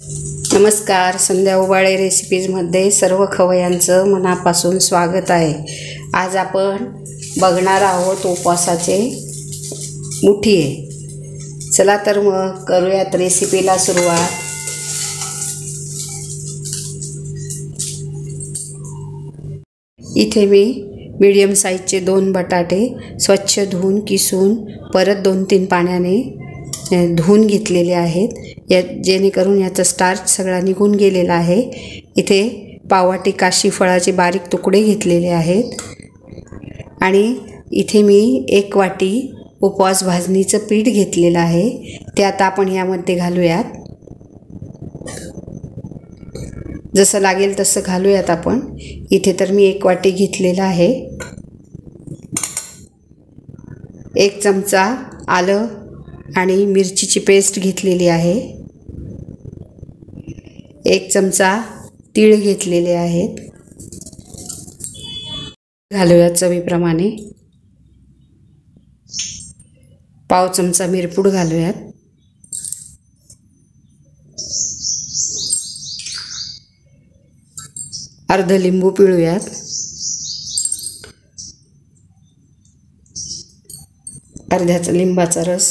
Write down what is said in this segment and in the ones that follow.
नमस्कार, संध्या उबाळे रेसिपीजमध्ये सर्व खवयांचं मनापासून स्वागत आहे। आज आपण बघणार आहोत उपवासाचे मुठिये। चला तर मग करूयात रेसिपीला सुरुवात। इथे मी मीडियम साईजचे 2 बटाटे स्वच्छ धुवून किसून परत 2-3 पाण्याने धुवून घेतलेले आहेत, जेणेकरून याचा स्टार्च सगळा निघून गेलेला आहे। इथे पाववाटी काशी फळाचे बारीक तुकडे घेतलेले आहेत आणि इथे मी 1 वाटी उपवास भाजणीचं पीठ घेतलेलं आहे, ते आता आपण यामध्ये घालूयात। जसं लागेल तसं घालूयात आपण। इथे तर मी 1 वाटी घेतलेला आहे। 1 चमचा आलं आणि मिरचीची पेस्ट घेतलेली आहे। 1 चमचा तीळ घेतलेले आहेत, घालूयात चवीप्रमाणे। पाव चमचा मिरपूड घालूयात। अर्ध लिंबू पिळूयात। अर्ध्याचा लिंबाचा रस,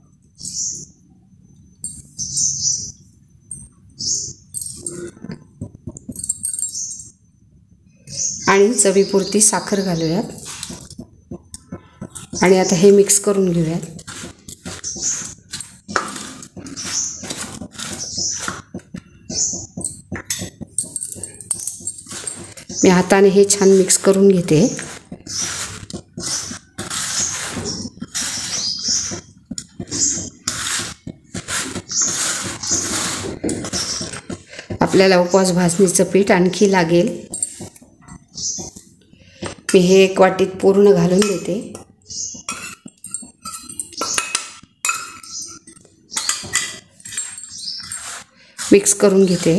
आणि चवीपुरती साखर घालूयात आणि आता हे मिक्स करून घेऊयात। मी हाताने हे छान मिक्स करून घेते। आपल्याला उपवास भाजणीचं पीठ आणखी लागेल। मी हे 1 वाटीत पूर्ण घालून देते। मिक्स करून घेते।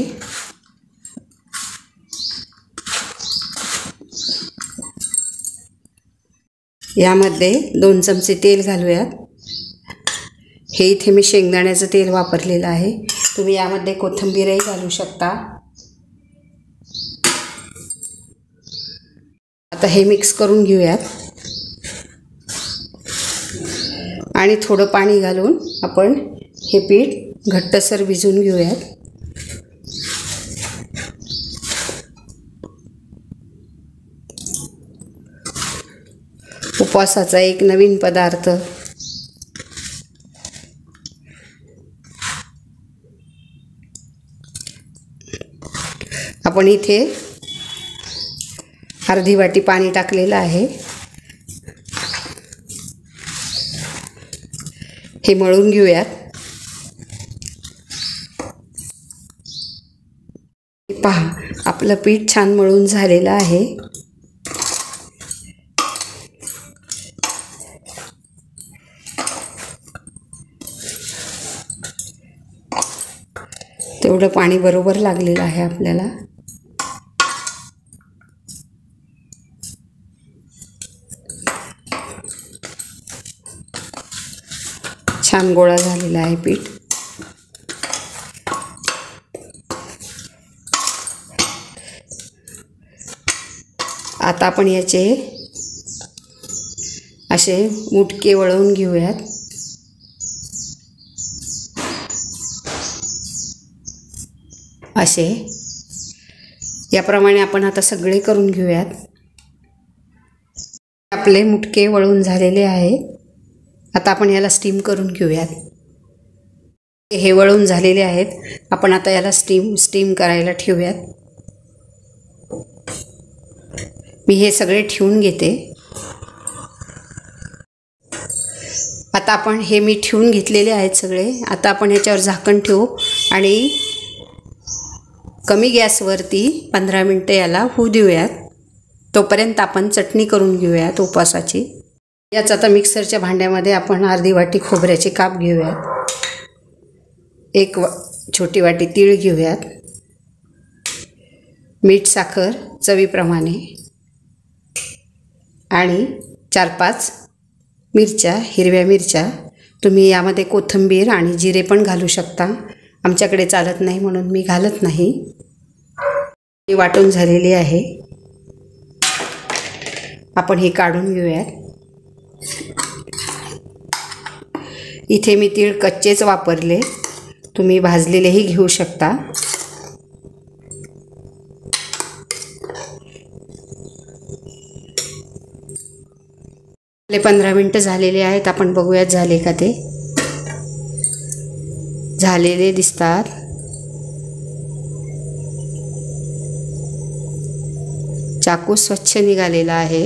यामध्ये 2 चमचे तेल घालूयात। हे इथे मी शेंगदाण्याचं तेल वापरलेलं आहे, तुम्ही यामध्ये कोथिंबीरही घालू शकता। आता हे मिक्स करून घेऊयात आणि थोडं पाणी घालून आपण हे पीठ घट्टसर भिजवून घेऊयात। उपवासाचा एक नवीन पदार्थ। आपण इथे अर्धी वाटी पाणी टाकलेलं आहे। हे मळून घेऊयात। पहा, आपलं पीठ छान मळून झालेलं आहे। तेवढं पाणी बरोबर लागलेलं आहे आपल्याला। छान गोळा झालेला आहे पीठ। आता आपण याचे असे मुटके वळवून घेऊयात। असे याप्रमाणे आपण आता सगळे करून घेऊयात। आपले मुटके वळून झालेले आहे। आता आपण याला स्टीम करून घेऊयात। हे वळून झालेले आहेत, आपण आता याला स्टीम करायला ठेवूयात। मी हे सगळे ठेवून घेते। आता आपण हे मी ठेवून घेतलेले आहेत सगळे। आता आपण याच्यावर झाकण ठेवू आणि कमी गॅसवरती 15 मिनिटे याला होऊ देऊयात। तोपर्यंत आपण चटणी करून घेऊयात उपवासाची। याच आता मिक्सरच्या भांड्यामध्ये आपण अर्धी वाटी खोबऱ्याचे काप घेऊयात। 1 छोटी वाटी तीळ घेऊयात। मीठ साखर चवीप्रमाणे आणि 4-5 मिरच्या, हिरव्या मिरच्या। तुम्ही यामध्ये कोथिंबीर आणि जिरे पण घालू शकता आमच्याकडे चालत नाही म्हणून मी घालत नाही. ही वाटून झालेली आहे. आपण हे काढून घेऊयात. इथे मी तीळ कच्चेच वापरले, तुम्ही भाजलेलेही घेऊ शकता. आपले 15 मिनिटं झालेले आहेत. आपण बघूयात झाले का ते. झालेले दिसतात. चाकू स्वच्छ निघालेला आहे.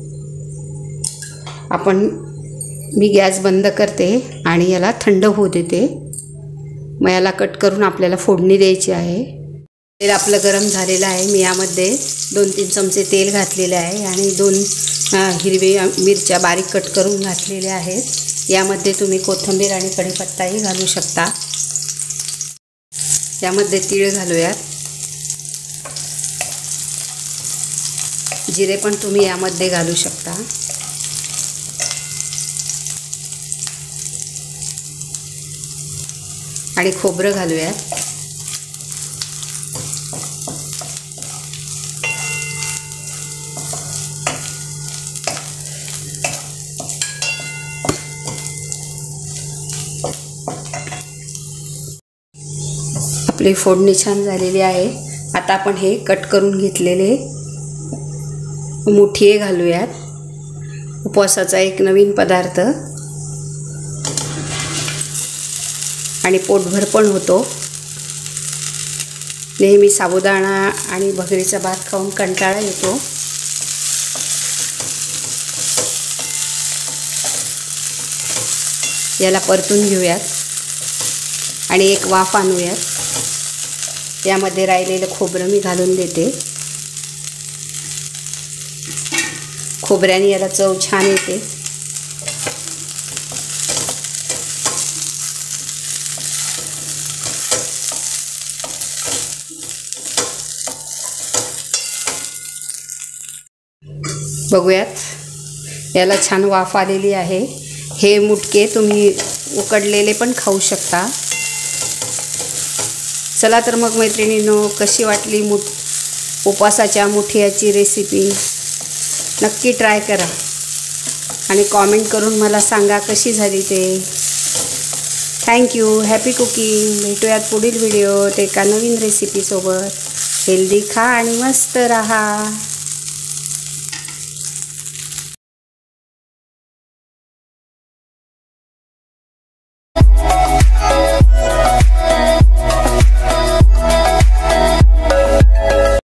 मी गॅस बंद करते आणि याला थंड होऊ देते. मग याला कट करून आपल्याला फोडणी द्यायची आहे. तेल आपलं गरम झालेलं आहे. मी यामध्ये 2-3 चमचे तेल घातलेले आहे आणि 2 हिरव्या मिरच्या बारीक कट करून घातलेल्या आहेत. यामध्ये तुम्ही कोथिंबीर आणि कढीपत्ताही घालू शकता. यामध्ये तीळ घालूयात. जिरे पण तुम्ही यामध्ये घालू शकता. आणि खोबरं घालूयात. आपली फोडणी छान झालेली आहे. आता आपण हे कट करून घेतलेले मुठिये घालूयात. उपवासाचा एक नवीन पदार्थ आणि पोटभर पण होतो. नेहमी साबुदाणा आणि भगरीचा भात खाऊन कंटाळा येतो. याला परतून घेऊयात आणि एक वाफ आणूयात. यामध्ये राहिलेलं खोबरं मी घालून देते. खोबऱ्याने याला चव छान येते. बघूयात याला छान वाफ आलेली आहे. हे मुटके तुम्ही उकडलेले पण खाऊ शकता. चला तर मग मैत्रिणींनो, कशी वाटली उपवासाच्या मुठियाची रेसिपी. नक्की ट्राय करा आणि कॉमेंट करून मला सांगा कशी झाली ते. थँक्यू. Happy cooking. भेटूयात पुढील व्हिडिओत एका नवीन रेसिपीसोबत. हेल्दी खा आणि मस्त राहा.